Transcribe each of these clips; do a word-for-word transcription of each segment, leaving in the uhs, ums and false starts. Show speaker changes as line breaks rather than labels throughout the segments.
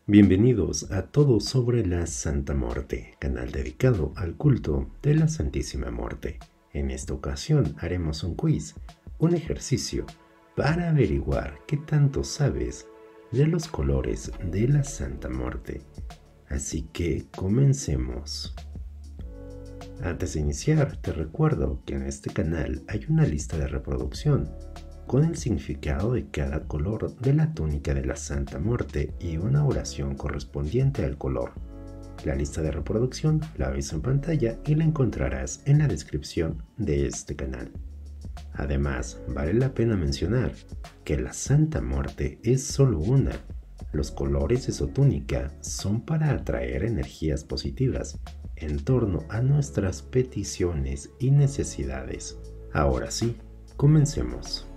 Bienvenidos a Todo sobre la Santa Muerte, canal dedicado al culto de la Santísima Muerte. En esta ocasión haremos un quiz, un ejercicio para averiguar qué tanto sabes de los colores de la Santa Muerte. Así que comencemos. Antes de iniciar, te recuerdo que en este canal hay una lista de reproducción con el significado de cada color de la túnica de la Santa Muerte y una oración correspondiente al color. La lista de reproducción la ves en pantalla y la encontrarás en la descripción de este canal. Además, vale la pena mencionar que la Santa Muerte es solo una. Los colores de su túnica son para atraer energías positivas en torno a nuestras peticiones y necesidades. Ahora sí, comencemos.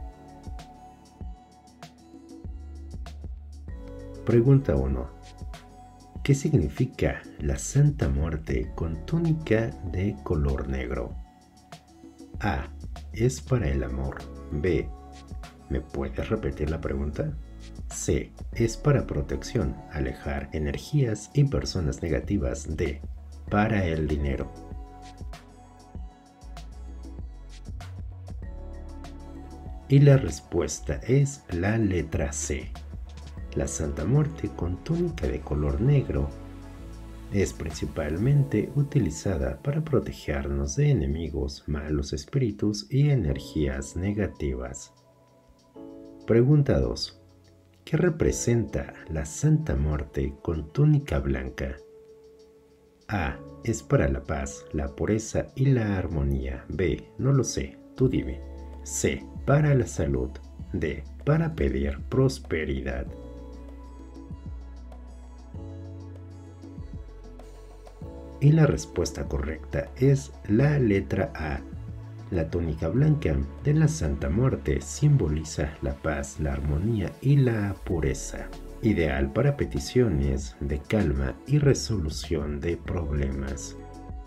Pregunta uno. ¿Qué significa la Santa Muerte con túnica de color negro? A. Es para el amor. B. ¿Me puedes repetir la pregunta? C. Es para protección, alejar energías y personas negativas. D. Para el dinero. Y la respuesta es la letra C. La Santa Muerte con túnica de color negro es principalmente utilizada para protegernos de enemigos, malos espíritus y energías negativas. Pregunta dos. ¿Qué representa la Santa Muerte con túnica blanca? A. Es para la paz, la pureza y la armonía. B. No lo sé, tú dime. C. Para la salud. D. Para pedir prosperidad. Y la respuesta correcta es la letra A. La túnica blanca de la Santa Muerte simboliza la paz, la armonía y la pureza, ideal para peticiones de calma y resolución de problemas.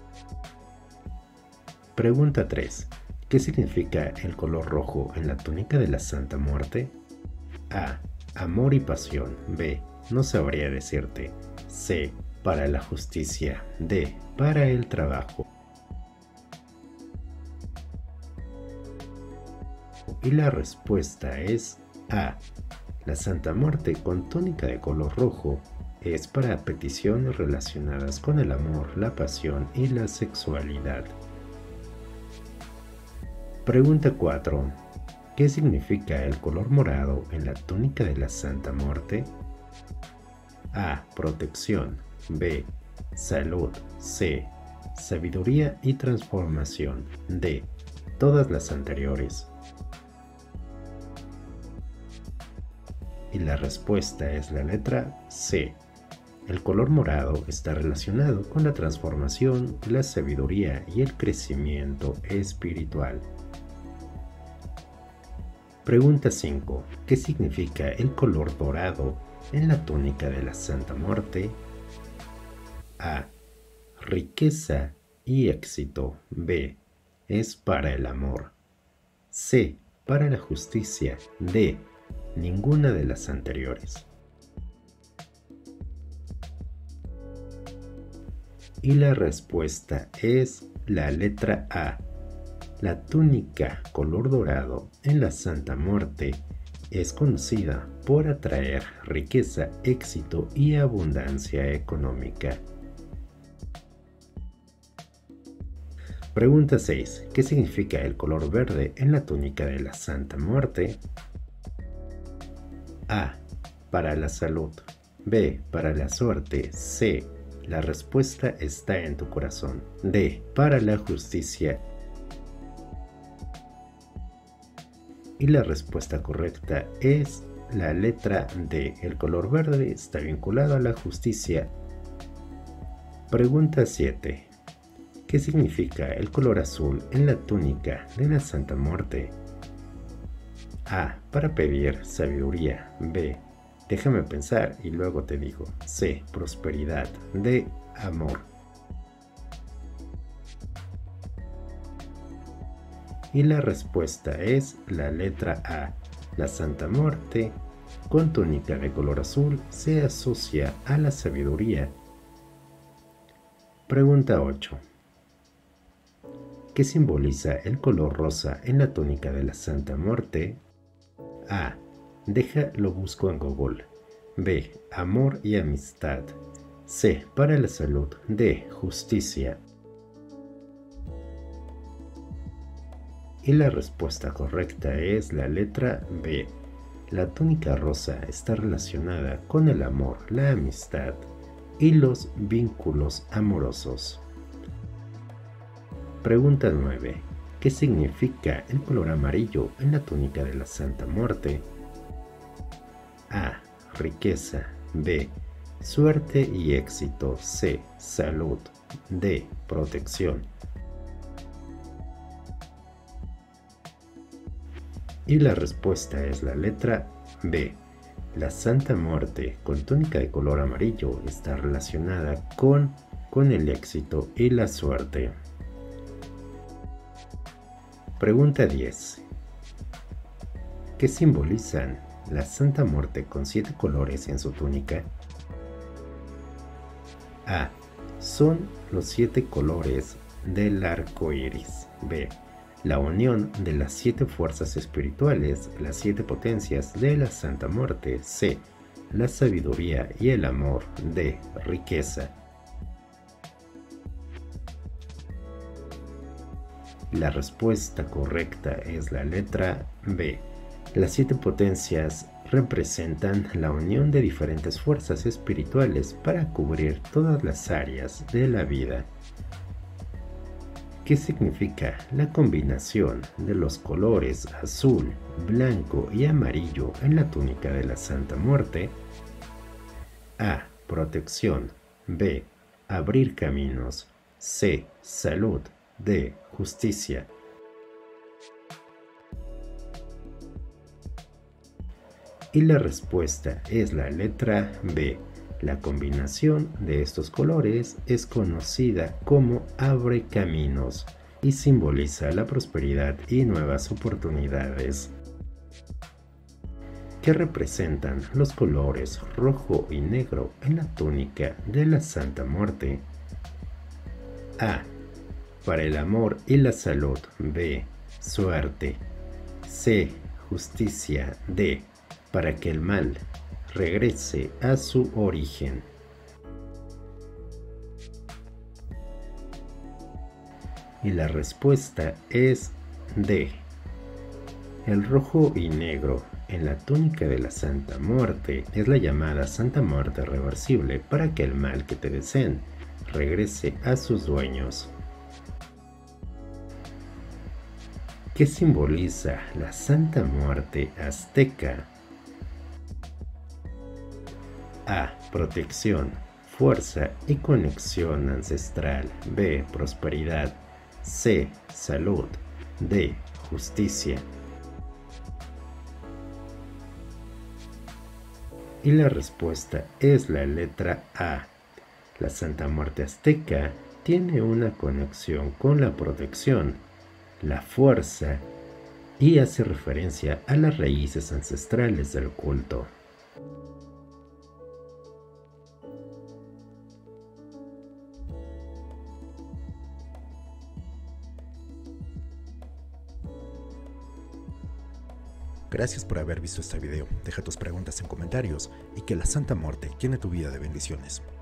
Pregunta tres. ¿Qué significa el color rojo en la túnica de la Santa Muerte? A. Amor y pasión. B. No sabría decirte. C. Para la justicia. D. Para el trabajo. Y la respuesta es A. La Santa Muerte con túnica de color rojo es para peticiones relacionadas con el amor, la pasión y la sexualidad. Pregunta cuatro. ¿Qué significa el color morado en la túnica de la Santa Muerte? A. Protección. B. Salud. C. Sabiduría y transformación. D. Todas las anteriores. Y la respuesta es la letra C. El color morado está relacionado con la transformación, la sabiduría y el crecimiento espiritual. Pregunta cinco. ¿Qué significa el color dorado en la túnica de la Santa Muerte? A. Riqueza y éxito. B. Es para el amor. C. Para la justicia. D. Ninguna de las anteriores. Y la respuesta es la letra A. La túnica color dorado en la Santa Muerte es conocida por atraer riqueza, éxito y abundancia económica. Pregunta seis. ¿Qué significa el color verde en la túnica de la Santa Muerte? A. Para la salud. B. Para la suerte. C. La respuesta está en tu corazón. D. Para la justicia. Y la respuesta correcta es la letra D. El color verde está vinculado a la justicia. Pregunta siete. ¿Qué significa el color azul en la túnica de la Santa Muerte? A. Para pedir sabiduría. B. Déjame pensar y luego te digo. C. Prosperidad. D. Amor. Y la respuesta es la letra A. La Santa Muerte con túnica de color azul se asocia a la sabiduría. Pregunta ocho. ¿Qué simboliza el color rosa en la túnica de la Santa Muerte? A. Deja lo busco en Google. B. Amor y amistad. C. Para la salud. D. Justicia. Y la respuesta correcta es la letra B. La túnica rosa está relacionada con el amor, la amistad y los vínculos amorosos. Pregunta nueve. ¿Qué significa el color amarillo en la túnica de la Santa Muerte? A. Riqueza. B. Suerte y éxito. C. Salud. D. Protección. Y la respuesta es la letra B. La Santa Muerte con túnica de color amarillo está relacionada con, con el éxito y la suerte. Pregunta diez. ¿Qué simbolizan la Santa Muerte con siete colores en su túnica? A. Son los siete colores del arco iris. B. La unión de las siete fuerzas espirituales, las siete potencias de la Santa Muerte. C. La sabiduría y el amor. D. Riqueza. La respuesta correcta es la letra B. Las siete potencias representan la unión de diferentes fuerzas espirituales para cubrir todas las áreas de la vida. ¿Qué significa la combinación de los colores azul, blanco y amarillo en la túnica de la Santa Muerte? A. Protección. B. Abrir caminos. C. Salud. D. Justicia. Y la respuesta es la letra B. La combinación de estos colores es conocida como abre caminos y simboliza la prosperidad y nuevas oportunidades. ¿Qué representan los colores rojo y negro en la túnica de la Santa Muerte? A. Para el amor y la salud. B. Suerte. C. Justicia. D. Para que el mal regrese a su origen. Y la respuesta es D. El rojo y negro en la túnica de la Santa Muerte es la llamada Santa Muerte reversible para que el mal que te deseen regrese a sus dueños. ¿Qué simboliza la Santa Muerte azteca? A. Protección, fuerza y conexión ancestral. B. Prosperidad. C. Salud. D. Justicia. Y la respuesta es la letra A. La Santa Muerte azteca tiene una conexión con la protección, la fuerza y hace referencia a las raíces ancestrales del culto.
Gracias por haber visto este video, deja tus preguntas en comentarios y que la Santa Muerte llene tu vida de bendiciones.